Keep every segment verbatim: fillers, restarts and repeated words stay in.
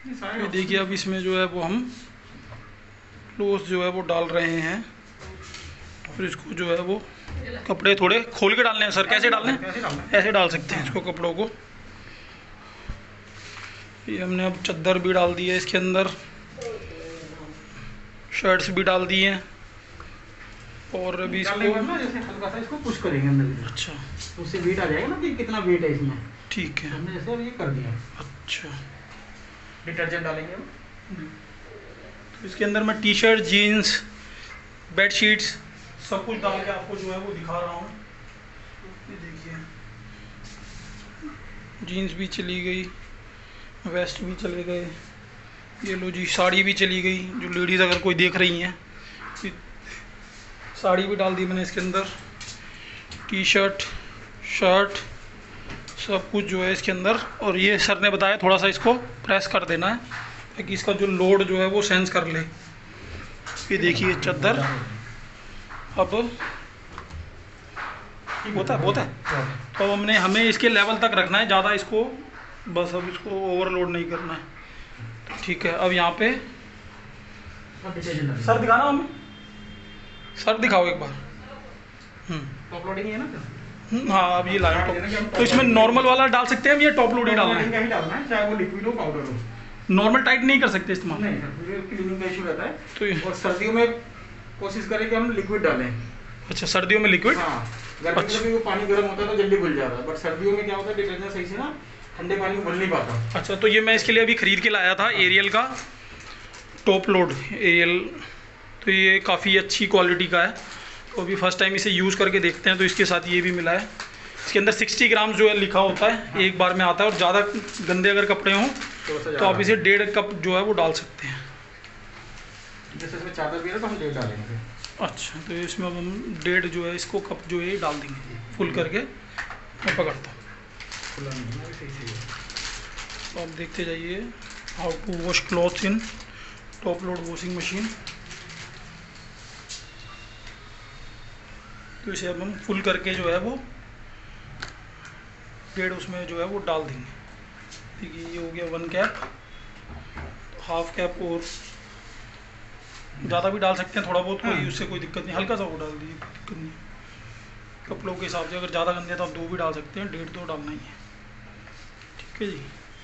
ये देखिए अब इसमें जो है वो हम क्लोज जो है वो डाल रहे हैं और इसको जो है वो कपड़े थोड़े खोल के डालने हैं सर। कैसे डालने हैं? ऐसे डाल सकते हैं इसको कपड़ों को। ये हमने अब चद्दर भी डाल दी है इसके अंदर, शर्ट्स भी डाल दी हैं और अभी इसको जैसे हल्का सा इसको पुश करेंगे अंदर। अच्छा, तो उससे वेट आ जाएगा ना कि कितना वेट है इसमें। ठीक है, हमने जैसे ये कर दिया। अच्छा, डिटर्जेंट डालेंगे अब। तो इसके अंदर मैं T shirt, jeans, bed sheets सब कुछ डाल के आपको जो है वो दिखा रहा हूँ। ये देखिए जीन्स भी चली गई, वेस्ट भी चले गए, ये लो जी साड़ी भी चली गई। जो लेडीज़ अगर कोई देख रही हैं, साड़ी भी डाल दी मैंने इसके अंदर, टी शर्ट, शर्ट, सब कुछ जो है इसके अंदर। और ये सर ने बताया थोड़ा सा इसको प्रेस कर देना है ताकि इसका जो लोड जो है वो सेंस कर ले। ये देखिए चद्दर अब होता है होता है तो हमने हमें इसके लेवल तक रखना है, ज़्यादा इसको बस अब इसको ओवरलोड नहीं करना है। तो ठीक है, अब यहाँ पे सर दिखाना हमें, सर दिखाओ एक बार। टॉप लोडिंग है ना? हाँ अब ये लाया टॉप, तो इसमें नॉर्मल वाला डाल सकते हैं हम या टॉप लोड ही डालना है? ही डालना है, चाहे वो लिक्विड हो पाउडर हो। नॉर्मल टाइट नहीं कर सकते इस्तेमाल? नहीं सर, क्लीनिंग का इशू रहता है। तो और सर्दियों में कोशिश करें कि हम लिक्विड डालें। अच्छा, सर्दियों में लिक्विड? हाँ, गर्मी में भी वो पानी गर्म होता है तो जल्दी घुल जाता है, बट सर्दियों में क्या होता है डिटर्जेंट सही से ना ठंडे पानी में घुल नहीं पाता। अच्छा, तो ये मैं इसके लिए अभी ख़रीद के लाया था एरियल का टॉप लोड एरियल, तो ये काफ़ी अच्छी क्वालिटी का है। तो अभी फर्स्ट टाइम इसे यूज़ करके देखते हैं। तो इसके साथ ये भी मिला है, इसके अंदर साठ ग्राम जो है लिखा होता है, एक बार में आता है। और ज़्यादा गंदे अगर कपड़े हों तो आप इसे डेढ़ कप जो है वो डाल सकते हैं। जैसे इसमें चादर भी है तो हम डेढ़ डालेंगे। अच्छा, तो इसमें अब हम डेढ़ जो है इसको कप जो है डाल देंगे फुल करके। मैं पकड़ता हूँ, तो आप देखते जाइए how to wash clothes in top load washing machine. तो इसे अब हम फुल करके जो है वो डेढ़ उसमें जो है वो डाल देंगे। देखिए ये हो गया वन कैप, हाफ कैप और ज़्यादा भी डाल सकते हैं थोड़ा बहुत, कोई उससे कोई दिक्कत नहीं, हल्का सा वो डाल दीजिए, कोई दिक्कत नहीं। कपड़ों के हिसाब से अगर ज़्यादा गंदे तो आप दो भी डाल सकते हैं, डेढ़ तो डालना ही है। ठीक है जी।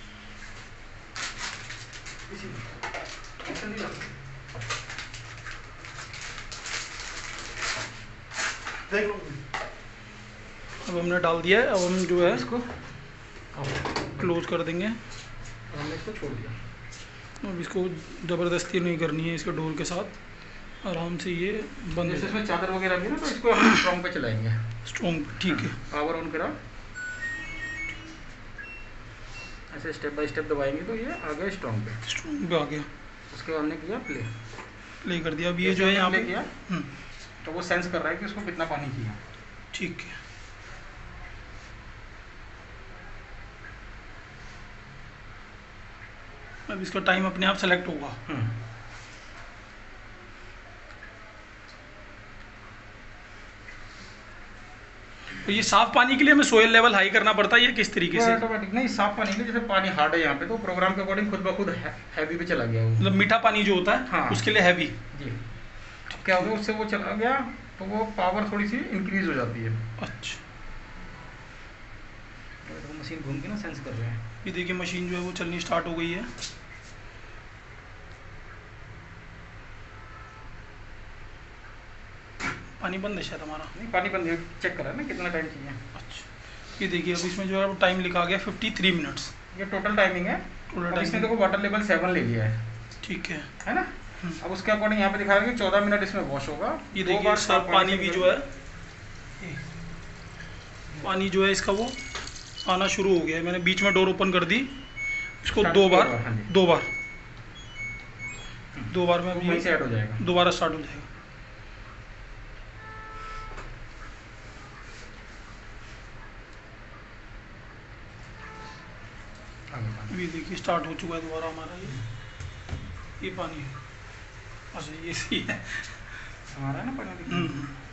देख लो, अब हमने डाल दिया है। अब हम जो है इसको क्लोज कर देंगे। हमने इसको छोड़ दिया। अब इसको ज़बरदस्ती नहीं करनी है, इसके डोर के साथ आराम से ये बंद। जैसे इसमें चादर वगैरह भी ना, तो इसको हम स्ट्रॉन्ग पे चलाएंगे। स्ट्रॉन्ग, ठीक है। पावर ऑन करा, ऐसे स्टेप बाय स्टेप दबाएंगे तो ये आ गया स्ट्रॉन्ग पे। स्ट्रॉन्ग पे आ गया। उसके बाद हमने किया प्ले, प्ले कर दिया। अब ये जो है यहाँ पे किया तो वो सेंस कर रहा है कि उसको कितना पानी चाहिए। ठीक है। अब इसका टाइम अपने आप सेलेक्ट होगा। तो ये साफ पानी के लिए हमें सोयल लेवल हाई करना पड़ता है, ये किस तरीके से? ऑटोमेटिक नहीं, साफ पानी के लिए जैसे पानी हार्ड है यहाँ पे तो प्रोग्राम के अकॉर्डिंग खुद ब खुद हैवी पे चला गया वो। मतलब मीठा पानी जो होता है, हाँ, उसके लिए हैवी जी। क्या हो गया, उससे वो चला गया तो वो पावर थोड़ी सी इंक्रीज हो जाती है। अच्छा, तो मशीन घूम के ना सेंस कर रहे हैं। ये देखिए मशीन जो है वो चलनी स्टार्ट हो गई है। पानी बंद है शायद हमारा। नहीं, पानी बंद है, चेक करा ना कितना टाइम चाहिए। अच्छा, ये देखिए अब इसमें जो है वो टाइम लिखा गया तिरेपन मिनट्स। ये टोटल टाइमिंग है। टोटल टाइम इसमें देखो वाटर लेवल सेवन ले लिया है। ठीक है, है ना? अब उसके अकॉर्डिंग यहाँ पे दिखा रहा है कि चौदह मिनट इसमें वॉश होगा। ये देखिए सर पानी भी जो है, पानी जो है इसका वो आना शुरू हो गया है। मैंने बीच में डोर ओपन कर दी इसको दो बार, दो बार दो बार में वहीं से ऐड हो जाएगा, दोबारा स्टार्ट हो जाएगा। अभी देखिए स्टार्ट हो चुका है दोबारा हमारा ये ये पानी है। अच्छा, ये सही है हमारा ना पानी।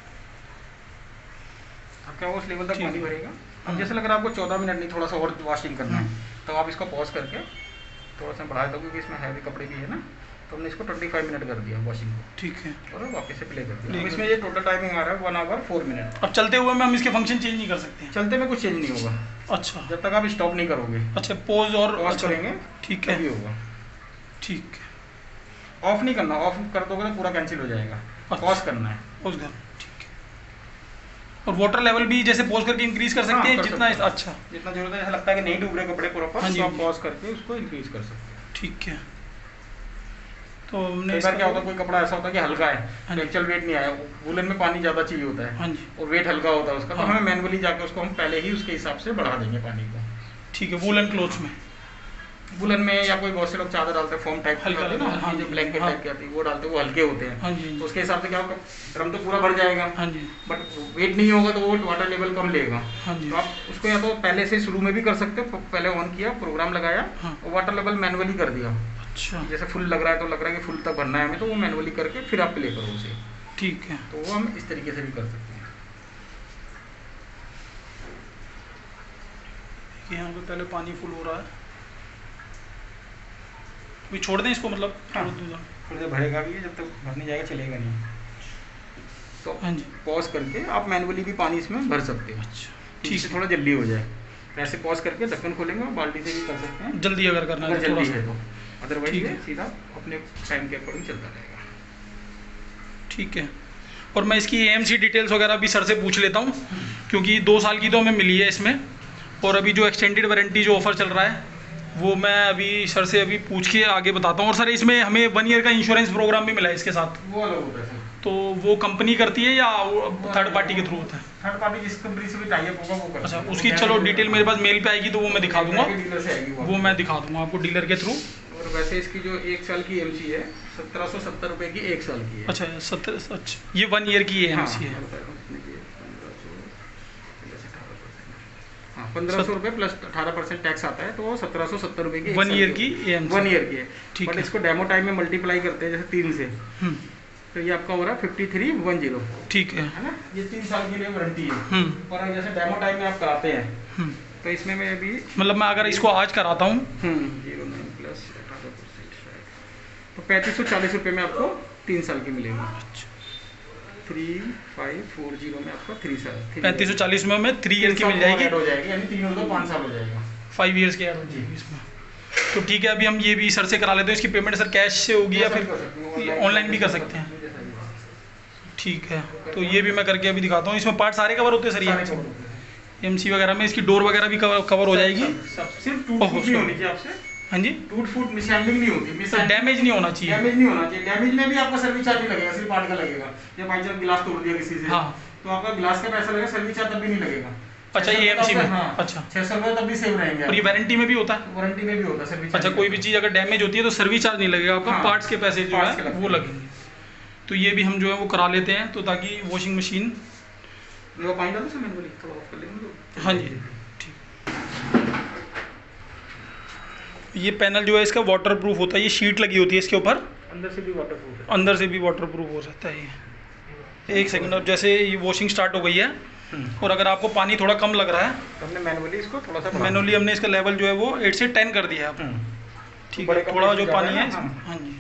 अब क्या वो उस लेवल तक पानी भरेगा। अब जैसे लग रहा है आपको चौदह मिनट नहीं थोड़ा सा और वॉशिंग करना है तो आप इसको पॉज करके थोड़ा सा बढ़ाया था क्योंकि इसमें हैवी कपड़े भी है ना, तो हमने इसको पच्चीस मिनट कर दिया वॉशिंग को। ठीक है। और वापस से प्ले कर दिया। अब इसमें ये टोटल टाइमिंग आ रहा है वन आवर फोर मिनट। अब चलते हुए में हम इसके फंक्शन चेंज नहीं कर सकते? चलते में कुछ चेंज नहीं होगा। अच्छा, जब तक आप स्टॉप नहीं करोगे। अच्छा, पोज और पॉज अच्छा, करेंगे ठीक है, तभी होगा। ठीक है। ऑफ नहीं करना, ऑफ कर दोगे तो पूरा कैंसिल हो जाएगा। अच्छा। पॉज करना है, पोज कर, ठीक है। और वाटर लेवल भी जैसे पोज करके इंक्रीज कर सकते हाँ, हैं कर जितना सकते हैं। अच्छा, जितना जरूरत है, ऐसा लगता है कि नहीं डूब रहे कपड़े प्रॉपर, हाँ जी, तो हाँ आप जी। पॉज करके उसको इंक्रीज कर सकते हैं। ठीक है। तो हमने कई बार क्या होता है, कोई कपड़ा ऐसा होता है कि हल्का है, हाँ तो जी। एक्चुअल वेट नहीं आया, वुलन में पानी ज़्यादा चाहिए होता है हाँ जी, और वेट हल्का होता है उसका, तो हाँ। हमें मैनुअली जाके उसको हम पहले ही उसके हिसाब से बढ़ा देंगे पानी को। ठीक है। वूलन क्लोथ्स में, वुलन में या कोई बहुत से लोग चादर डालते हैं फॉर्म टाइप की हल्का होती है ना, हाँ हल्की जो जी, ब्लैंकेट हाँ। टाइप की आती है वो डालते हैं, वो हल्के होते हैं। हाँ जी, तो उसके हिसाब से क्या होगा, ड्रम तो पूरा भर जाएगा, हाँ जी, बट वेट नहीं होगा तो वो वाटर लेवल कम लेगा। हाँ जी, तो आप उसको या तो पहले से शुरू में भी कर सकते हो, पहले ऑन किया, प्रोग्राम लगाया हाँ। और वाटर लेवल मैनुअली कर दिया। अच्छा, जैसे फुल लग रहा है तो लग रहा है कि फुल तक भरना है हमें, तो वो मैनुअली करके फिर आप प्ले करो उसे। ठीक है। तो वो हम इस तरीके से भी कर सकते हैं। देखिए यहाँ पे पहले पानी फुल हो रहा है, अभी छोड़ दें इसको, मतलब हाँ। छोड़ दूँ? थोड़ी देर भरेगा भी, जब तक भरने जाएगा चलेगा नहीं। तो हाँ जी, पॉज करके आप मैनुअली भी पानी इसमें भर सकते हो, अच्छा, ठीक ठीक से है। थोड़ा जल्दी हो जाए। ऐसे पॉज करके ढक्कन खोलेंगे और बाल्टी से भी कर सकते हैं जल्दी अगर करना अगर है थोड़ा जल्दी सा, है तो, अदरवाइज ठीक ये है। सीधा अपने टाइम के अकॉर्डिंग चलता रहेगा। ठीक है। और मैं इसकी ए एम सी डिटेल्स वगैरह भी सर से पूछ लेता हूँ, क्योंकि दो साल की तो हमें मिली है इसमें, और अभी जो एक्सटेंडेड वारंटी जो ऑफर चल रहा है वो मैं अभी सर से अभी पूछ के आगे बताता हूँ। और सर इसमें हमें वन ईयर का इंश्योरेंस प्रोग्राम भी मिला है इसके साथ, वो अलग होता है सर। तो वो कंपनी करती है या थर्ड पार्टी के थ्रू होता है? थर्ड पार्टी जिस कंपनी से भी टाई अप होगा वो करता अच्छा, है। उसकी वो चलो guarantee डिटेल मेरे पास मेल पे आएगी तो वो मैं दिखा दूंगा, डीलर से आएगी वो वो मैं दिखा दूंगा आपको डीलर के थ्रू। और वैसे इसकी जो एक साल की एमसी है सत्रह सौ सत्तर रुपए की एक साल की है। अच्छा, सत्तर, अच्छा, ये वन ईयर की ए एम सी है। हाँ, पंद्रह सौ रुपये प्लस अठारह परसेंट टैक्स आता है, तो सत्रह सौ सत्तर रुपये की वन ईयर की A M C, one year की है। ठीक बट है। इसको डेमो टाइम में मल्टीप्लाई करते हैं जैसे तीन से, हम्म, तो ये आपका हो रहा है फिफ्टी थ्री वन जीरो, ठीक है। है ना। ये तीन साल के लिए वारंटी है। हम्म, और जैसे डेमो टाइम में आप कराते हैं हम्म, तो इसमें मैं अभी मतलब मैं अगर इसको आज कराता हूँ, जीरो नाइन प्लस अठारह परसेंट तो पैंतीस सौ चालीस रुपये में आपको तीन साल की मिलेगी। थ्री फाइव फोर जीरो में आपको थ्री साल पैंतीस सौ चालीस में हमें थ्री ईयर की मिल जाएगी, हो जाएगी, यानी तीन हो पाँच साल हो जाएगा, फाइव ईयर्स की ऐड हो जाएगी इसमें। तो ठीक है, अभी हम ये भी सर से करा लेते हैं। इसकी पेमेंट सर कैश से होगी या फिर ऑनलाइन भी कर सकते हैं? ठीक है, तो ये भी मैं करके अभी दिखाता हूँ। इसमें पार्ट सारे कवर होते हैं सर? ये एम सी वगैरह में इसकी डोर वगैरह भी कवर कवर हो जाएगी? सिर्फ टूट फूट नहीं होनी चाहिए आपसे। हाँ जी, टूट फूट मिसहैंडलिंग नहीं होती, मिसहैंडलिंग डैमेज नहीं होना चाहिए। डैमेज नहीं होना चाहिए। डैमेज में भी आपका सर्विस चार्ज नहीं लगेगा, सिर्फ पार्ट का लगेगा। या बाई चांस गिलास तोड़ दिया किसी से, हाँ, तो आपका गिलास का पैसा लगेगा, सर्विस चार्ज तब भी नहीं लगेगा। अच्छा, ये एम सी में, हाँ, अच्छा, छह सौ रुपये तब भी सेव रहेंगे। और ये वारंटी में भी होता है? वारंटी में भी होता है सर्विस। अच्छा, कोई भी चीज़ अगर डैमेज होती है तो सर्विस चार्ज नहीं लगेगा आपका, हाँ, पार्ट्स के पैसे जो पार्ट्स के है लगते वो हैं। लगेंगे। तो ये भी हम जो है वो करा लेते हैं, तो ताकि वॉशिंग मशीन, वो पानी डालो सर, मैंने थोड़ा ऑफ कर लेंगे तो। हाँ जी, ठीक। ये पैनल जो है इसका वाटर प्रूफ होता है, ये शीट लगी होती है इसके ऊपर, अंदर से भी वाटरप्रूफ है। अंदर से भी वाटर प्रूफ हो सकता है ये। एक सेकंड, अब जैसे ये वॉशिंग स्टार्ट हो गई है और अगर आपको पानी थोड़ा कम लग रहा है तो हमने मैनुअली इसको थोड़ा सा मैनुअली हमने इसका लेवल जो है वो एट से टेन कर दिया है अब। ठीक है, थोड़ा जो पानी है इसमें, हाँ जी,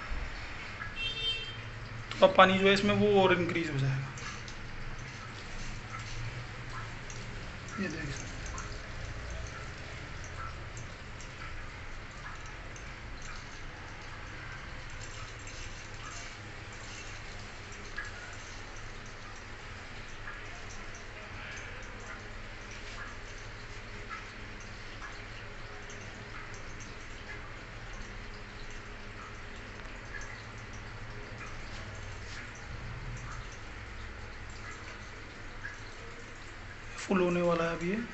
थोड़ा पानी जो है इसमें वो और इंक्रीज हो जाएगा। ये देखिए सर, फुल होने वाला है अभी ये।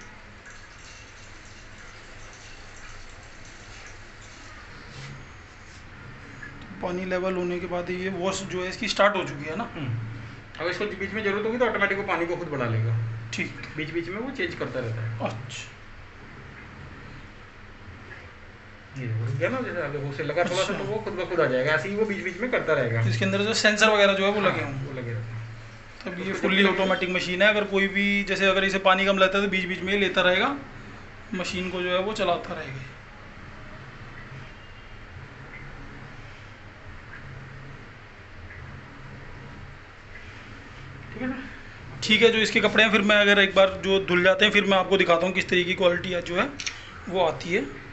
तो पानी लेवल होने के बाद ये वॉश जो है इसकी स्टार्ट हो चुकी है ना। अब इसको बीच में जरूरत होगी तो ऑटोमेटिक वो पानी को खुद बढ़ा लेगा। ठीक, बीच बीच में वो चेंज करता रहता है। अच्छा, ये रुक गया ना, जैसे अभी उसे लगा थोड़ा सा तो वो खुद ब खुद आ जाएगा, ऐसे ही वो बीच बीच में करता रहेगा। इसके अंदर जो सेंसर वगैरह जो है वो लगे होंगे, वो लगे रहते हैं। तब ये फुल्ली ऑटोमेटिक मशीन है। अगर कोई भी जैसे अगर इसे पानी कम लगता है तो बीच बीच में ही लेता रहेगा, मशीन को जो है वो चलाता रहेगा। ठीक है ना। ठीक है, जो इसके कपड़े हैं फिर मैं अगर एक बार जो धुल जाते हैं फिर मैं आपको दिखाता हूँ किस तरीके की क्वालिटी जो है वो आती है।